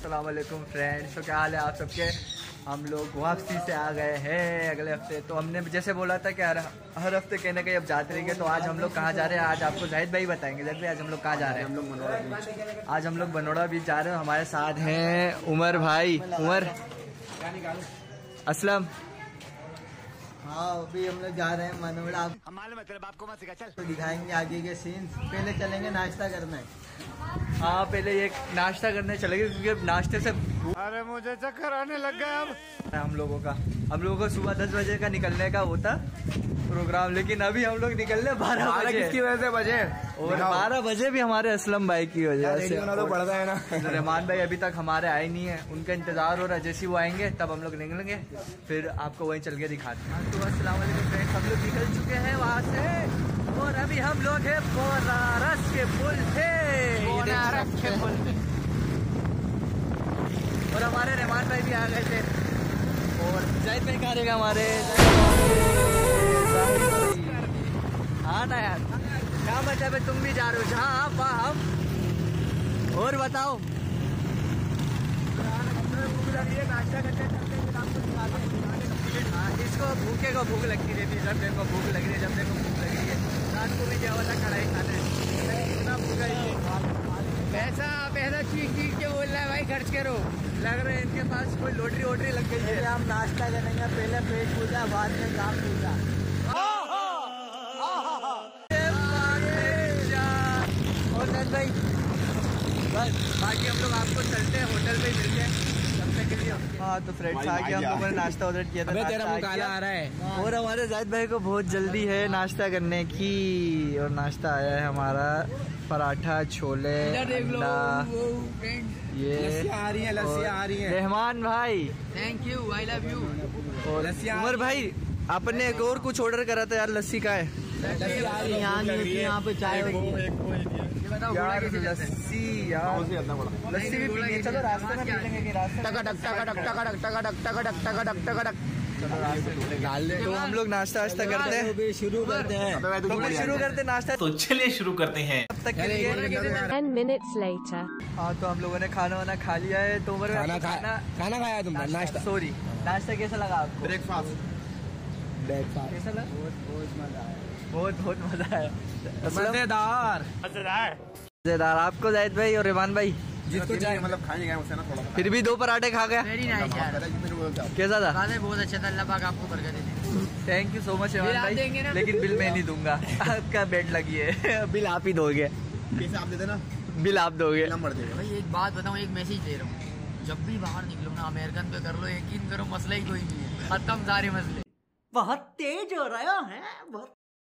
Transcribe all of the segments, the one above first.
अस्सलाम वालेकुम फ्रेंड्स। तो क्या हाल है आप सबके। हम लोग वापसी से आ गए हैं अगले हफ्ते। तो हमने जैसे बोला था कि हर हफ्ते कहीं ना कहीं अब जाते रहेंगे। तो आज हम लोग कहाँ जा रहे हैं आज आपको जाहिद भाई बताएंगे। जाहिद भाई आज हम लोग कहाँ जा रहे हैं। आज हम लोग बनोड़ा बीच जा रहे हैं। हमारे साथ हैं उमर भाई, उमर, असलम। हाँ अभी हम लोग जा रहे हैं मनोड़ा। हमारे मतलब आपको मत सिखा, चल तो दिखाएंगे आगे के सीन। पहले चलेंगे नाश्ता करने। हाँ पहले एक नाश्ता करने चलेंगे क्योंकि अब नाश्ते से अरे मुझे चक्कर आने लग गया। अब हम लोगों को सुबह 10 बजे का निकलने का होता प्रोग्राम, लेकिन अभी हम लोग निकल रहे 12 बजे। किसकी वजह से बजे? और 12 बजे भी हमारे असलम भाई की वजह से। तो पड़ता है ना। रहमान भाई अभी तक हमारे आए नहीं है, उनका इंतजार हो रहा है। जैसे वो आएंगे तब हम लोग निकलेंगे, फिर आपको वहीं चल के दिखाते हैं। तो अस्सलाम वालेकुम फ्रेंड्स, हम लोग निकल चुके हैं वहाँ से और अभी हम लोग हैं बनारस के पुल पे। और हमारे रहमान भाई भी आ गए थे और जाहिद भाई कहाँ रहेगा हमारे। हाँ ना यार, क्या मतलब है, तुम भी जा रहे हो जहाँ आप वहाँ हम। और बताओ नाश्ता करते इसको भूखे को भूख लगती रहती है। जब मेरे को भूख लग रही है, जब मेरे को भूख लग रही है। रात को भी क्या होता कढ़ाई खाने इतना भूखा ही पैसा चीख के बोल रहा है भाई खर्च करो। लग रहा है इनके पास कोई लॉटरी वोटरी लग गई है। हम नाश्ता करेंगे, पहले पेट पूजा बाद में काम पूजा। और भाई बस बाकी हम लोग आपको चलते हैं होटल पे मिलते हैं तब तक के लिए। हाँ तो फ्रेंड्स आगे हम लोगों ने नाश्ता ऑर्डर किया था। आ रहा है और हमारे जाहिद भाई को बहुत जल्दी है नाश्ता करने की। और नाश्ता आया है हमारा पराठा, छोले, अंडा। ये लस्सी आ रही है रहमान भाई, thank you, I love you. और उमर भाई आपने एक और कुछ ऑर्डर करा था यार, लस्सी का है। लस्सी आ रही है यहाँ पे चाय यार लस्सी, यार लस्सी भी पीनी है। चलो रास्ते में पी लेंगे। तो हम लोग नाश्ता वास्ता करते हैं, शुरू करते हैं नाश्ता। तो चलिए शुरू करते हैं। तब तक के लिए 10 minutes later. हाँ तो हम लोगों ने खाना वाना खा लिया है। तो खाना खाया तुमने? नाश्ता सॉरी नाश्ता कैसा लगा आपको? ब्रेकफास्ट कैसा लगा? बहुत मजा आया। बहुत मजा आया। मजेदार। आपको जाहिद भाई और रहमान भाई जिसको चाहे मतलब खाने गए उससे ना थोड़ा, फिर भी 2 पराठे खा गया। कैसा था? बहुत अच्छा था। अल्लाह पाक आपको बरकत दे। Thank you so much Rahman भाई, लेकिन बिल मैं नहीं दूंगा। आपका बेड लगी है, बिल आप ही दोगे। कैसे आप दे देना, बिल आप दोगे। नंबर दे भाई। एक बात बताऊं, एक मैसेज दे रहा हूँ, जब भी बाहर निकलो ना अमेरिकन पे कर लो, यकीन करो मसला ही कोई नहीं है, खत्म सारे मसले। बहुत तेज हो रहा है बहुत।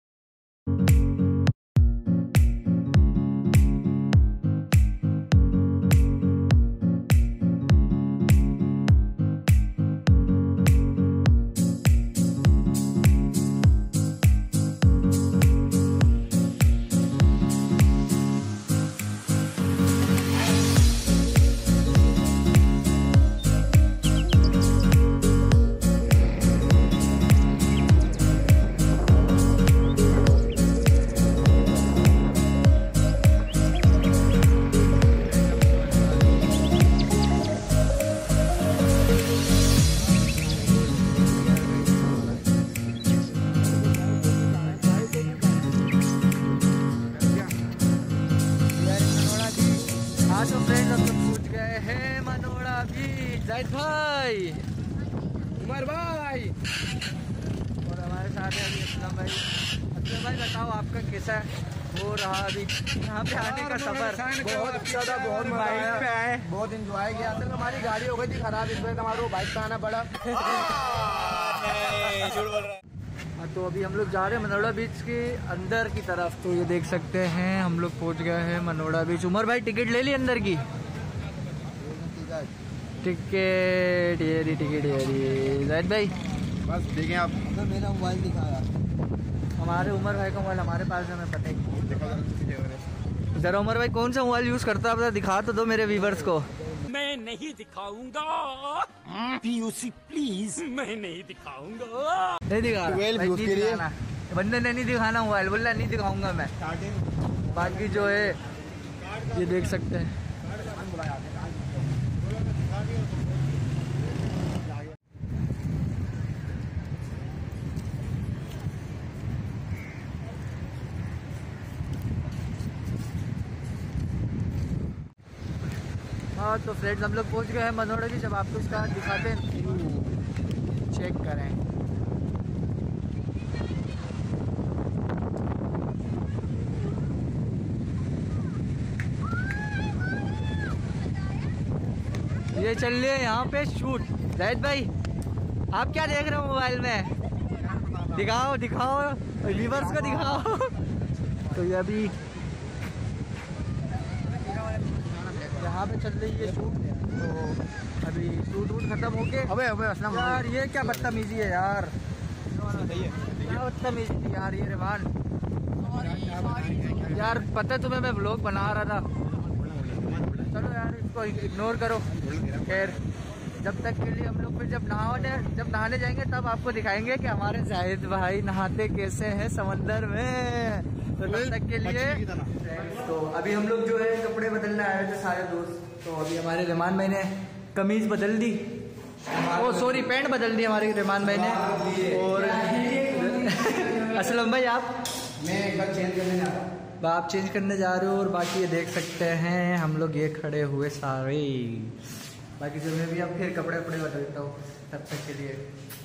तो फ्रेंड्स हम लोग पहुंच गए हैं मनोड़ा बीच। जाहिद भाई, उमर भाई और हमारे साथ है अभी असलम भाई। असलम भाई बताओ आपका कैसा हो रहा अभी यहाँ पे आने का सफर? बहुत ज्यादा, बहुत बाइक पे आए, बहुत एंजॉय किया। असल में हमारी गाड़ी हो गई थी खराब, इस वजह से हमारे बाइक पे आना पड़ा। तो अभी हम लोग जा रहे हैं मनोड़ा बीच के अंदर की तरफ। तो ये देख सकते हैं हम लोग पहुंच गए हैं मनोड़ा बीच। उमर भाई टिकट ले ली अंदर की? टिकट ये रही, टिकट ये रही। जाहिद भाई बस देखें आप, तो मेरा मोबाइल दिखाया। हमारे उमर भाई का मोबाइल हमारे पास है, हमें पता है। जरा उमर भाई कौन सा मोबाइल यूज करता है दिखा तो दो मेरे व्यूवर्स को। मैं नहीं दिखाऊंगा। पीयूसी प्लीज, मैं नहीं दिखाऊंगा। नहीं दिखा बंदे ने नहीं दिखाना मोबाइल, बोल रहा नहीं दिखाऊंगा मैं। बाकी जो है ये देख सकते हैं। हाँ तो फ्रेंड्स हम लोग पहुँच गए हैं मनोड़ा की। जब आपको इसका दिखाते हैं, चेक करें। ये चल रही है यहाँ पे शूट। जाहिद भाई आप क्या देख रहे हो मोबाइल में? दिखाओ दिखाओ, व्यूअर्स को दिखाओ। तो ये अभी यहाँ पे चल रही है शूट। तो अभी शूट वूट खत्म हो गए। अबे यार ये क्या बदतमीजी है यार, क्या बदतमीजी थी यार ये रेवान। यार पता है तुम्हें मैं व्लॉग बना रहा था। चलो यार इसको इग्नोर करो। खैर जब तक के लिए हम लोग फिर जब नहाने जाएंगे तब आपको दिखाएंगे कि हमारे जाहिद भाई नहाते कैसे हैं समंदर में। तो तब तक के लिए तो अभी हम लोग जो है कपड़े बदलने आए थे सारे दोस्त। तो अभी हमारे रहमान भाई ने कमीज बदल दी, ओ सॉरी पैंट बदल दी हमारे रहमान भाई ने। और असलम भाई आप? मैं कल चेंज करने जा रहा हूँ। आप चेंज करने जा रहे हो। और बाकी ये देख सकते हैं हम लोग ये खड़े हुए सारे। बाकी जो मैं भी अब फिर कपड़े बदलता हूँ तब तक के लिए।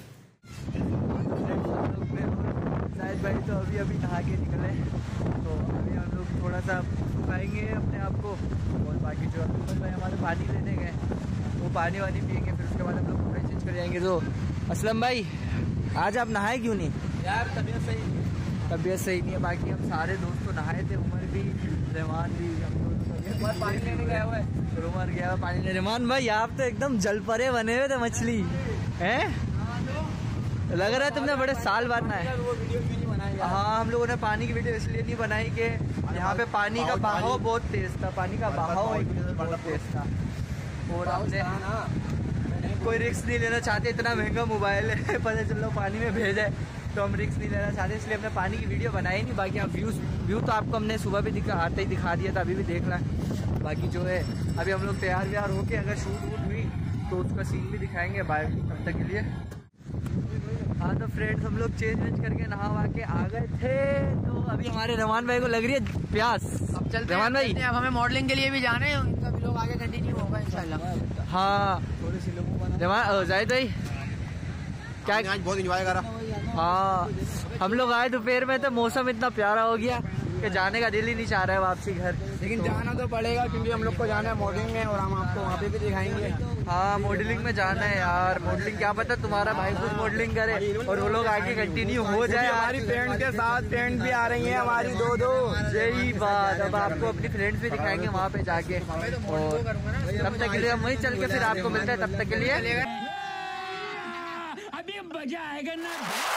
शायद भाई तो अभी नहा के निकले। तो अभी हम लोग थोड़ा सा खाएंगे अपने आप को। और बाकी जो अब्दुल भाई हमारे पानी लेने गए वो पानी वानी पियेंगे। फिर उसके बाद हम लोग कपड़े चेंज कर जाएंगे। तो असलम भाई आज आप नहाए क्यों नहीं? यार तबीयत सही नहीं है। बाकी हम सारे दोस्त तो नहाए थे, उमर भी रहमान भी, हम लोग पानी लेने गया हुआ है। उमर गया हुआ पानी लेने। रहमान भाई आप तो एकदम जल परे बने हुए थे मछली हैं। लग रहा है तुमने बड़े साल बाद नहाए। हाँ हम लोगों ने पानी की वीडियो इसलिए नहीं बनाई कि यहाँ पे पानी का बहाव बहुत तेज था। पानी का बहाव बहुत तेज था और हमने कोई रिस्क नहीं लेना चाहते। इतना महंगा मोबाइल है, पता चलो पानी में भेजे तो हम रिस्क नहीं लेना चाहते, इसलिए हमने पानी की वीडियो बनाई नहीं। बाकी आप व्यू तो आपको हमने सुबह भी आते ही दिखा दिया था, अभी भी देखना। बाकी जो है अभी हम लोग तैयार व्यार होके अगर शूट वूट हुई तो उसका सीन भी दिखाएंगे बाहर तब तक के लिए। हाँ तो फ्रेंड्स हम लोग चेंज वेंज करके नहा वहा के आ गए थे। तो अभी हमारे रहमान भाई को लग रही है प्यास। अब चलते रहमान भाई, अब हमें मॉडलिंग के लिए भी जाना है। उनका भी लोग आगे कंटिन्यू होगा इंशाल्लाह। हाँ थोड़ी सी लोगों रहमान जाहिद भाई क्या आज बहुत एंजॉय करा। हाँ हम लोग आए दोपहर में तो मौसम इतना प्यारा हो गया कि जाने का दिल ही नहीं चाह रहा है वापसी घर। लेकिन जाना तो पड़ेगा क्योंकि हम लोग को जाना है मॉडलिंग में और हम आपको वहाँ पे भी दिखाएंगे। हाँ मॉडलिंग में जाना है यार। मॉडलिंग क्या पता तुम्हारा भाई खुद मॉडलिंग करे और वो लोग आगे कंटिन्यू हो जाए। हमारी फ्रेंड के साथ फ्रेंड भी आ रही हैं हमारी दो। यही बात, अब आपको अपनी फ्रेंड्स भी दिखाएंगे वहाँ पे जाके। और तब तक के लिए हम वहीं चल के फिर आपको मिलता है। तब तक के लिए अभी मजा आएगा ना।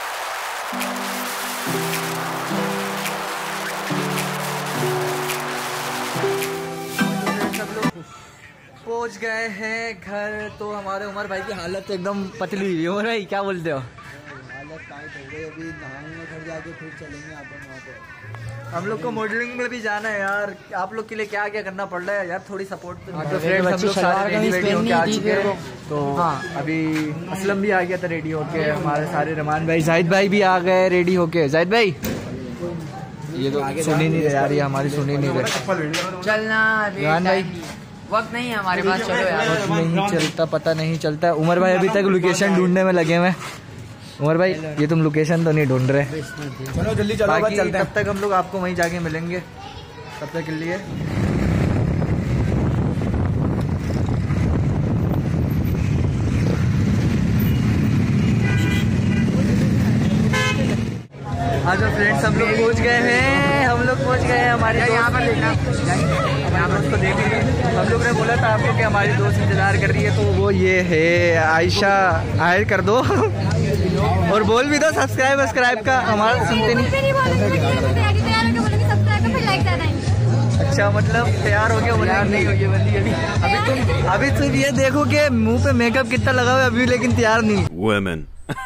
सब लोग पहुंच गए हैं घर। तो हमारे उमर भाई की हालत एकदम पतली हुई है। उमर भाई क्या बोलते हो? हालत टाइट हो गई। अभी नहाएंगे घर जाके फिर चलेंगे आप वहाँ पे। हम लोग को मॉडलिंग में भी जाना है यार। आप लोग के लिए क्या क्या करना पड़ रहा है यार, थोड़ी सपोर्ट तो फ्रेंड्स हम लोग सारे रेडी होके आ चुके हैं। तो हाँ अभी असलम भी आ गया था रेडी होके। हमारे सारे रहमान भाई जाहिद भाई भी आ गए रेडी होके। जाहिद भाई ये तो सुन ही नहीं रहे यार, ये हमारी सुन ही नहीं रहे। चलना रहमान भाई वक्त नहीं है हमारे पास। चलो यार वक्त नहीं चलता, पता नहीं चलता। उमर भाई अभी तक लोकेशन ढूंढने में लगे हुए। उमर भाई ये तुम लोकेशन तो नहीं ढूंढ रहे। चलो जल्दी चलो बाकी चलते हैं। तब तक हम लोग आपको वहीं जाके मिलेंगे। तब तक के लिए हाँ तो फ्रेंड्स हम लोग पहुँच गए हैं। हमारे यहाँ पर देखना उसको देख लीजिए। हम लोग ने बोला था आपको कि हमारी दोस्त इंतजार कर रही है। तो वो ये है आयशा। हायर कर दो और बोल भी दो सब्सक्राइब का। हमारा सुनते नहीं। अच्छा मतलब तैयार हो गया बोला नहीं हो गया बंदी अभी तुम ये देखो कि मुंह पे मेकअप कितना लगा हुआ है अभी, लेकिन तैयार नहीं। Women.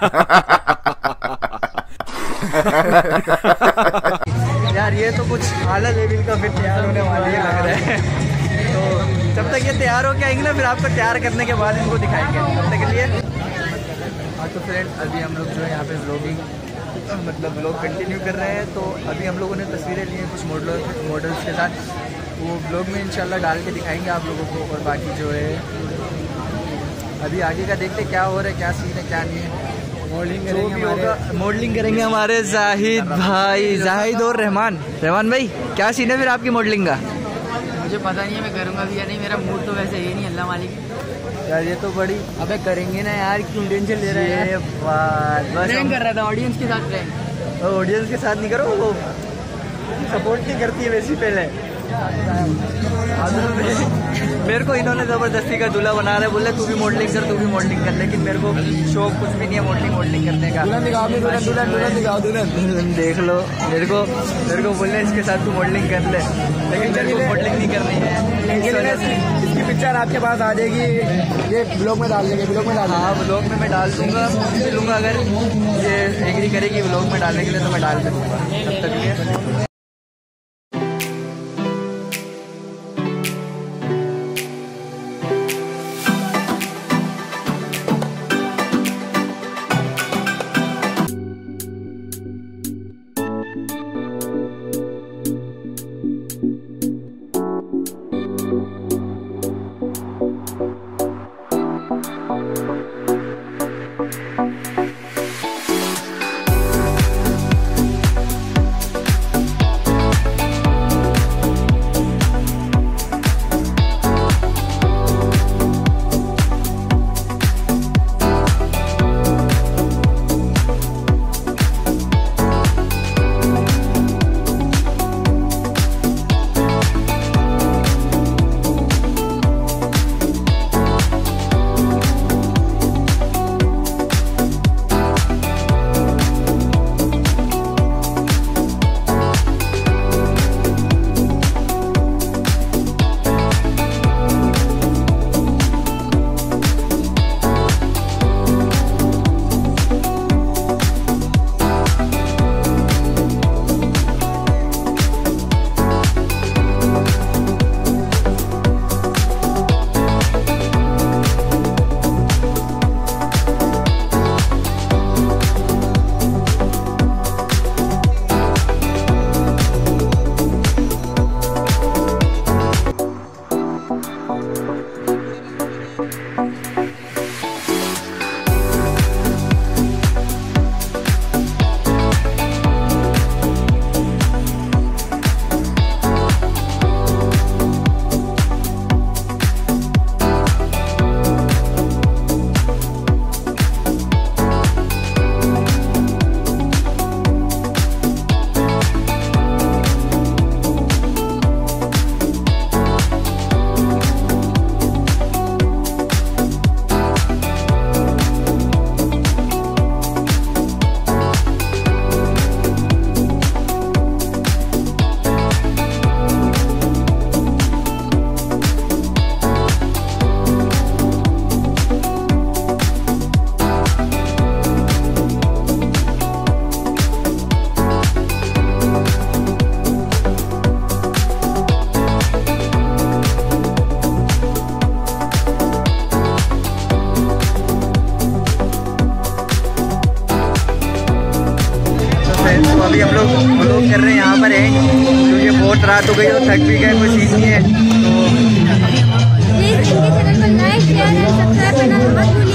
यार ये तो कुछ आला लेवल का फिर तैयार होने वाली है लग रहा है। तो जब तक ये तैयार होके आएंगे ना फिर आपको तैयार करने के बाद इनको दिखाएंगे। तब तक के लिए हाँ तो फ्रेंड अभी हम लोग जो है यहाँ पे व्लॉगिंग मतलब व्लॉग कंटिन्यू कर रहे हैं। तो अभी हम लोगों ने तस्वीरें ली हैं कुछ मॉडल्स के साथ। वो ब्लॉग में इंशाल्लाह डाल के दिखाएंगे आप लोगों को। और बाकी जो है अभी आगे का देखते क्या हो रहा है, क्या सीन है, क्या नहीं है। मॉडलिंग करेंगे हमारे जाहिद भाई, जाहिद और रहमान भाई। क्या सीन है फिर आपकी मॉडलिंग का? मुझे पता नहीं है मैं करूँगा भी या नहीं, मेरा मूड तो वैसे ये नहीं, अल्लाह मालिक। यार ये तो बड़ी अबे करेंगे ना यार, क्यों टेंशन ले रहा है? बस प्रैंक कर रहा था ऑडियंस के साथ प्रैंक। ऑडियंस के साथ नहीं करो, वो सपोर्ट नहीं करती है वैसी पहले। मेरे को इन्होंने जबरदस्ती का दूल्हा बना रहे, बोले तू भी मॉडलिंग कर, तू भी मॉडलिंग कर, लेकिन मेरे को शौक कुछ भी नहीं है मॉडलिंग करने का। दुल्हन देख लो, मेरे को बोले इसके साथ तू मॉडलिंग कर ले, लेकिन मेरे को मॉडलिंग नहीं करनी है। इसकी पिक्चर आपके पास आ जाएगी, ये ब्लॉग में डाल देंगे। हाँ ब्लॉग में मैं डाल दूंगा, मिलूंगा अगर ये एग्री करेगी ब्लॉग में डालने के लिए तो मैं डाल दूंगा। तब तक ये अभी हम लोग व्लॉग कर रहे हैं यहाँ पर है, क्योंकि बहुत रात हो गई और थक भी गए, कोई चीज़ नहीं है तो प्लीज इनके चैनल को लाइक शेयर एंड सब्सक्राइब करना मत भूलिए।